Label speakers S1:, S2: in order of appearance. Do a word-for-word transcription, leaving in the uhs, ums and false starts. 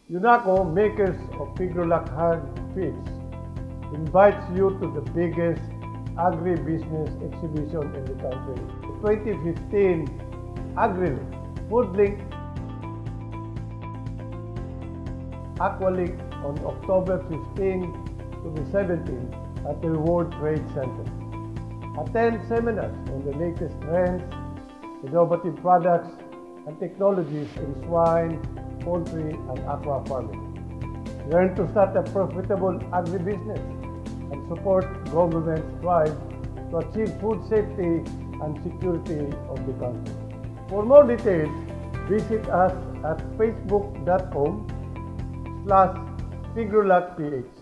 S1: UNACO, makers of Figurolac Hard Feeds, invites you to the biggest agribusiness exhibition in the country. The twenty fifteen AgriLink, FoodLink, Aqualink on October fifteenth to the seventeenth at the World Trade Center. Attend seminars on the latest trends, innovative products, and technologies in swine, poultry, and aqua farming. Learn to start a profitable agribusiness and support government's drive to achieve food safety and security of the country. For more details, visit us at facebook dot com slash Figurolac P H.